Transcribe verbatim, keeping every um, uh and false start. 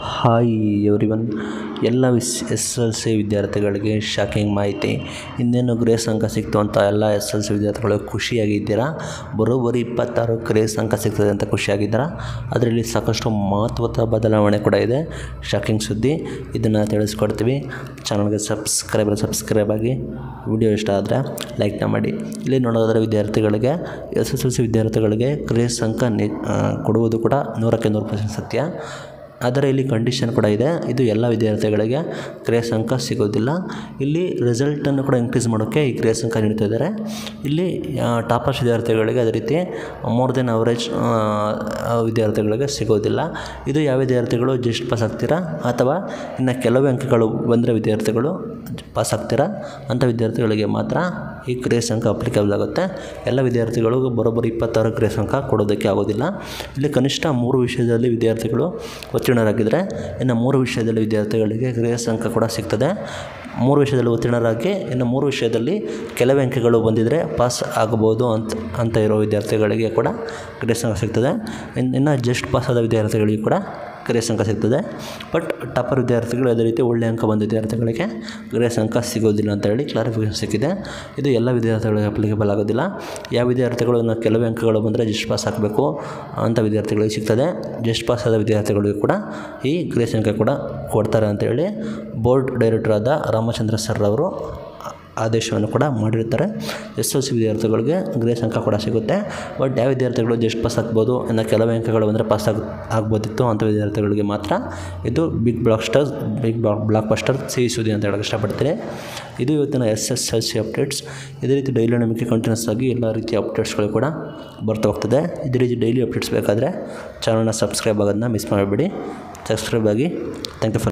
Hi everyone, ಎಲ್ಲ ವಿಸ್ S L C ವಿದ್ಯಾರ್ಥಿಗಳಿಗೆ ಶಾಕಿಂಗ್ ಮಾಹಿತಿ. ಇನ್ನೇನು ಗ್ರೇಸ್ ಅಂಕ ಸಿಕ್ತು ಅಂತ ಎಲ್ಲ ಎಸ್ ಎಲ್ ಸಿ ವಿದ್ಯಾರ್ಥಿಗಳು ಖುಷಿಯಾಗಿದ್ದೀರಾ. ಬರೋಬ್ಬರಿ ಇಪ್ಪತ್ತಾರು ಗ್ರೇಸ್ ಅಂಕ ಸಿಗ್ತದೆ ಅಂತ ಖುಷಿಯಾಗಿದ್ದೀರಾ. ಅದರಲ್ಲಿ ಸಾಕಷ್ಟು ಮಹತ್ವದ ಬದಲಾವಣೆ ಕೂಡ ಇದೆ. ಶಾಕಿಂಗ್ ಸುದ್ದಿ, ಇದನ್ನು ತಿಳಿಸ್ಕೊಡ್ತೀವಿ. ಚಾನಲ್ಗೆ ಸಬ್ಸ್ಕ್ರೈಬರ್ ಸಬ್ಸ್ಕ್ರೈಬ್ ಆಗಿ, ವಿಡಿಯೋ ಇಷ್ಟ ಆದರೆ ಲೈಕ್ನ ಮಾಡಿ. ಇಲ್ಲಿ ನೋಡೋದಾದರೆ ವಿದ್ಯಾರ್ಥಿಗಳಿಗೆ ಎಸ್ ಎಸ್ ಎಲ್ ಸಿ ವಿದ್ಯಾರ್ಥಿಗಳಿಗೆ ಗ್ರೇಸ್ ಅಂಕ ನಿ ಕೊಡುವುದು ಕೂಡ ನೂರಕ್ಕೆ ನೂರು ಪರ್ಸೆಂಟ್ ಸತ್ಯ. ಆದರೆ ಇಲ್ಲಿ ಕಂಡೀಷನ್ ಕೂಡ ಇದೆ. ಇದು ಎಲ್ಲ ವಿದ್ಯಾರ್ಥಿಗಳಿಗೆ ಗ್ರೇಸ್ ಅಂಕ ಸಿಗೋದಿಲ್ಲ. ಇಲ್ಲಿ ರಿಸಲ್ಟನ್ನು ಕೂಡ ಇನ್ಕ್ರೀಸ್ ಮಾಡೋಕ್ಕೆ ಈ ಗ್ರೇಸ್ ಅಂಕ ನೀಡ್ತಾ ಇದ್ದಾರೆ. ಇಲ್ಲಿ ಟಾಪರ್ಸ್ ವಿದ್ಯಾರ್ಥಿಗಳಿಗೆ ಅದೇ ರೀತಿ ಮೋರ್ ದೆನ್ ಅವರೇಜ್ ವಿದ್ಯಾರ್ಥಿಗಳಿಗೆ ಸಿಗೋದಿಲ್ಲ. ಇದು ಯಾವ ವಿದ್ಯಾರ್ಥಿಗಳು ಜಸ್ಟ್ ಪಾಸ್ ಆಗ್ತೀರಾ ಅಥವಾ ಇನ್ನು ಕೆಲವೇ ಅಂಕಗಳು ಬಂದರೆ ವಿದ್ಯಾರ್ಥಿಗಳು ಪಾಸ್ ಆಗ್ತೀರಾ ಅಂಥ ವಿದ್ಯಾರ್ಥಿಗಳಿಗೆ ಮಾತ್ರ ಈ ಗ್ರೇಸ್ ಅಂಕ ಅಪ್ಲಿಕೇಬಲ್ ಆಗುತ್ತೆ. ಎಲ್ಲ ವಿದ್ಯಾರ್ಥಿಗಳಿಗೂ ಬರೋಬ್ಬರಿ ಇಪ್ಪತ್ತಾರು ಗ್ರೇಸ್ ಅಂಕ ಕೊಡೋದಕ್ಕೆ ಆಗೋದಿಲ್ಲ. ಇಲ್ಲಿ ಕನಿಷ್ಠ ಮೂರು ವಿಷಯದಲ್ಲಿ ವಿದ್ಯಾರ್ಥಿಗಳು ಉತ್ತೀರ್ಣರಾಗಿದ್ದರೆ ಇನ್ನು ಮೂರು ವಿಷಯದಲ್ಲಿ ವಿದ್ಯಾರ್ಥಿಗಳಿಗೆ ಗ್ರೇಸ್ ಅಂಕ ಕೂಡ ಸಿಗ್ತದೆ. ಮೂರು ವಿಷಯದಲ್ಲಿ ಉತ್ತೀರ್ಣರಾಗಿ ಇನ್ನು ಮೂರು ವಿಷಯದಲ್ಲಿ ಕೆಲವೇ ಅಂಕಗಳು ಬಂದಿದ್ದರೆ ಪಾಸ್ ಆಗಬಹುದು ಅಂತ ಅಂತ ಇರೋ ವಿದ್ಯಾರ್ಥಿಗಳಿಗೆ ಕೂಡ ಗ್ರೇಸ್ ಅಂಕ ಸಿಗ್ತದೆ. ಇನ್ನು ಜಸ್ಟ್ ಪಾಸ್ ಆದ ವಿದ್ಯಾರ್ಥಿಗಳಿಗೆ ಕೂಡ ಗ್ರೇಸ್ ಅಂಕ ಸಿಗ್ತದೆ. ಬಟ್ ಟಾಪರ್ ವಿದ್ಯಾರ್ಥಿಗಳು ಅದೇ ರೀತಿ ಒಳ್ಳೆಯ ಅಂಕ ಬಂದ ವಿದ್ಯಾರ್ಥಿಗಳಿಗೆ ಗ್ರೇಸ್ ಅಂಕ ಸಿಗೋದಿಲ್ಲ ಅಂತ ಹೇಳಿ ಕ್ಲಾರಿಫಿಕೇಷನ್ ಸಿಕ್ಕಿದೆ. ಇದು ಎಲ್ಲ ವಿದ್ಯಾರ್ಥಿಗಳಿಗೆ ಅಪ್ಲಿಕೇಬಲ್ ಆಗೋದಿಲ್ಲ. ಯಾವ ವಿದ್ಯಾರ್ಥಿಗಳು ಇನ್ನು ಕೆಲವೇ ಅಂಕಗಳು ಬಂದರೆ ಜಸ್ಟ್ ಪಾಸ್ ಆಗಬೇಕು ಅಂಥ ವಿದ್ಯಾರ್ಥಿಗಳಿಗೆ ಸಿಗ್ತದೆ. ಜಸ್ಟ್ ಪಾಸ್ ಆದ ವಿದ್ಯಾರ್ಥಿಗಳಿಗೂ ಕೂಡ ಈ ಗ್ರೇಸ್ ಅಂಕ ಕೂಡ ಕೊಡ್ತಾರೆ ಅಂತೇಳಿ ಬೋರ್ಡ್ ಡೈರೆಕ್ಟರ್ ಆದ ರಾಮಚಂದ್ರ ಸರ್ ಅವರು ಆದೇಶವನ್ನು ಕೂಡ ಮಾಡಿರ್ತಾರೆ. ಎಸ್ ಎಲ್ ಸಿ ವಿದ್ಯಾರ್ಥಿಗಳಿಗೆ ಗ್ರೇಸ್ ಅಂಕ ಕೂಡ ಸಿಗುತ್ತೆ. ಬಟ್ ಯಾವ ವಿದ್ಯಾರ್ಥಿಗಳು ಜಸ್ಟ್ ಪಾಸ್ ಆಗ್ಬೋದು, ಇನ್ನು ಕೆಲವೇ ಅಂಕಗಳು ಬಂದರೆ ಪಾಸ್ ಆಗ ಆಗ್ಬೋದಿತ್ತು ಅಂಥ ವಿದ್ಯಾರ್ಥಿಗಳಿಗೆ ಮಾತ್ರ ಇದು big blockbuster big block blockbuster ಸಿಹಿ ಸುದ್ದಿ ಅಂತ ಹೇಳಕ್ಕೆ ಇಷ್ಟಪಡ್ತೀನಿ. ಇದು ಇವತ್ತಿನ S S L C updates. ಇದೇ ರೀತಿ ಡೈಲಿ ನಮಗೆ ಕಂಟಿನ್ಯೂಸ್ ಆಗಿ ಎಲ್ಲ ರೀತಿಯ ಅಪ್ಡೇಟ್ಸ್ಗಳು ಕೂಡ ಬರ್ತಾ ಹೋಗ್ತದೆ. ಇದೇ ರೀತಿ ಡೈಲಿ ಅಪ್ಡೇಟ್ಸ್ ಬೇಕಾದರೆ ಚಾನಲ್ನ ಸಬ್ಸ್ಕ್ರೈಬ್ ಆಗೋದನ್ನ ಮಿಸ್ ಮಾಡಬೇಡಿ. ಸಬ್ಸ್ಕ್ರೈಬ್ ಆಗಿ. Thank you for